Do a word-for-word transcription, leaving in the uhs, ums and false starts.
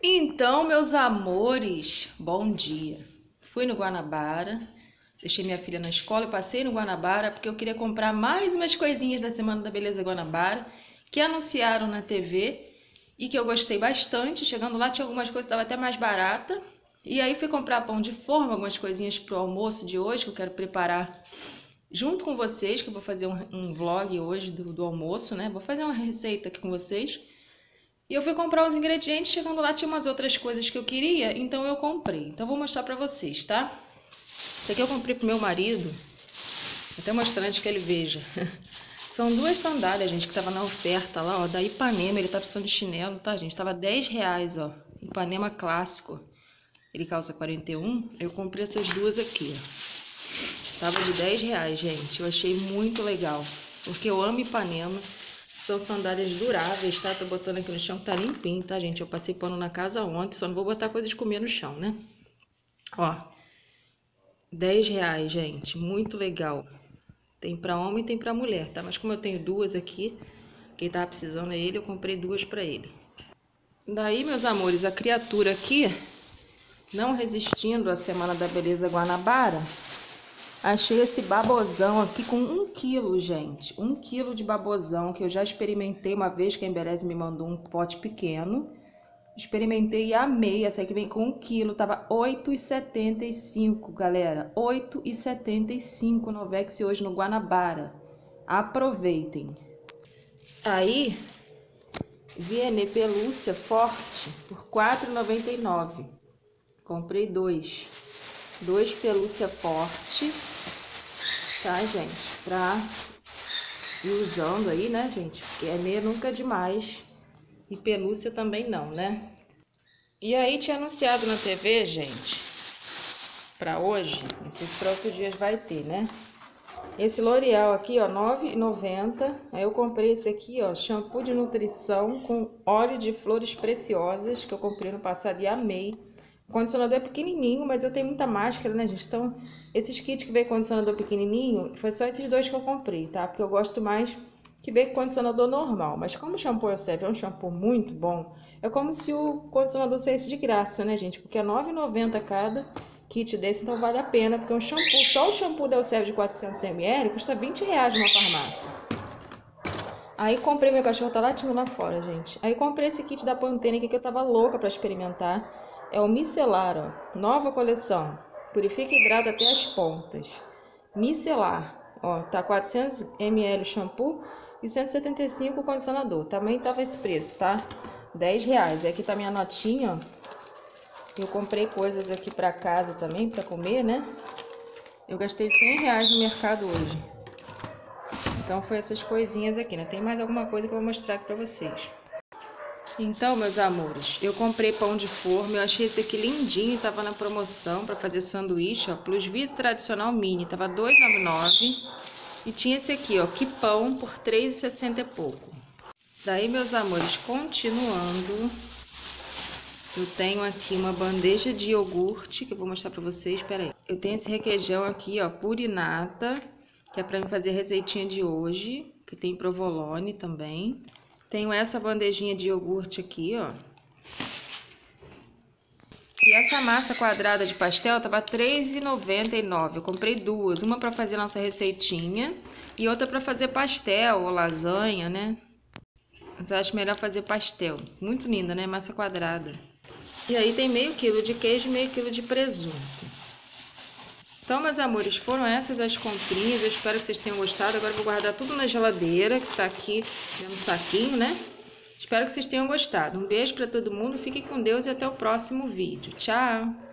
Então, meus amores, bom dia. Fui no Guanabara, deixei minha filha na escola e passei no Guanabara porque eu queria comprar mais umas coisinhas da Semana da Beleza Guanabara que anunciaram na T V e que eu gostei bastante. Chegando lá tinha algumas coisas que estavam até mais barata. E aí fui comprar pão de forma, algumas coisinhas pro almoço de hoje que eu quero preparar junto com vocês, que eu vou fazer um, um vlog hoje do, do almoço, né? Vou fazer uma receita aqui com vocês. E eu fui comprar os ingredientes, chegando lá tinha umas outras coisas que eu queria, então eu comprei. Então eu vou mostrar pra vocês, tá? Isso aqui eu comprei pro meu marido, até mostrar antes que ele veja. São duas sandálias, gente, que tava na oferta lá, ó, da Ipanema. Ele tá precisando de chinelo, tá, gente? Tava dez reais, ó, Ipanema clássico. Ele calça quarenta e um, eu comprei essas duas aqui, ó. Tava de dez reais, gente. Eu achei muito legal, porque eu amo Ipanema. São sandálias duráveis, tá? Tô botando aqui no chão que tá limpinho, tá, gente? Eu passei pano na casa ontem, só não vou botar coisa de comer no chão, né? Ó, dez reais, gente. Muito legal. Tem pra homem e tem pra mulher, tá? Mas como eu tenho duas aqui, quem tava precisando é ele, eu comprei duas pra ele. Daí, meus amores, a criatura aqui, não resistindo à Semana da Beleza Guanabara, achei esse babozão aqui com um quilo, gente. Um quilo de babozão que eu já experimentei uma vez, que a Embereze me mandou um pote pequeno. Experimentei e amei. Essa aqui vem com um quilo, tava oito reais e setenta e cinco centavos, galera. oito reais e setenta e cinco centavos no Vex hoje no Guanabara. Aproveitem. Aí, Vienney Pelúcia Forte por quatro reais e noventa e nove centavos. Comprei dois. Dois pelúcia forte, tá, gente? Pra ir usando aí, né, gente? Porque Vienney nunca é demais. E pelúcia também não, né? E aí tinha anunciado na T V, gente, pra hoje, não sei se para outros dias vai ter, né? Esse L'Oreal aqui, ó, nove reais e noventa centavos. Aí eu comprei esse aqui, ó, shampoo de nutrição com óleo de flores preciosas, que eu comprei no passado e amei. O condicionador é pequenininho, mas eu tenho muita máscara, né, gente? Então, esses kits que veio condicionador pequenininho, foi só esses dois que eu comprei, tá? Porque eu gosto mais que veio com condicionador normal. Mas como o shampoo Elseve é um shampoo muito bom, é como se o condicionador saísse de graça, né, gente? Porque é nove reais e noventa centavos cada kit desse, então vale a pena. Porque um shampoo, só o shampoo da Elseve de quatrocentos mililitros custa vinte reais numa farmácia. Aí comprei, meu cachorro tá latindo lá fora, gente. Aí comprei esse kit da Pantene aqui que eu tava louca pra experimentar. É o micelar, ó, nova coleção. Purifica e hidrata até as pontas. Micelar, ó, tá quatrocentos mililitros o shampoo e cento e setenta e cinco o condicionador. Também tava esse preço, tá? dez reais. E aqui tá minha notinha, ó. Eu comprei coisas aqui pra casa também, pra comer, né? Eu gastei cem reais no mercado hoje. Então foi essas coisinhas aqui, né? Tem mais alguma coisa que eu vou mostrar aqui pra vocês. Então, meus amores, eu comprei pão de forma, eu achei esse aqui lindinho, tava na promoção para fazer sanduíche, ó, Plus Vida Tradicional Mini, tava dois reais e noventa e nove centavos, e tinha esse aqui, ó, que pão por três reais e sessenta e pouco. Daí, meus amores, continuando, eu tenho aqui uma bandeja de iogurte, que eu vou mostrar para vocês, espera aí. Eu tenho esse requeijão aqui, ó, Purinata, que é para mim fazer a receitinha de hoje, que tem provolone também. Tenho essa bandejinha de iogurte aqui, ó. E essa massa quadrada de pastel tava três reais e noventa e nove centavos. Eu comprei duas, uma para fazer nossa receitinha e outra para fazer pastel ou lasanha, né? Mas eu acho melhor fazer pastel. Muito linda, né? Massa quadrada. E aí tem meio quilo de queijo e meio quilo de presunto. Então, meus amores, foram essas as comprinhas. Eu espero que vocês tenham gostado. Agora eu vou guardar tudo na geladeira, que tá aqui no saquinho, né? Espero que vocês tenham gostado. Um beijo pra todo mundo. Fiquem com Deus e até o próximo vídeo. Tchau!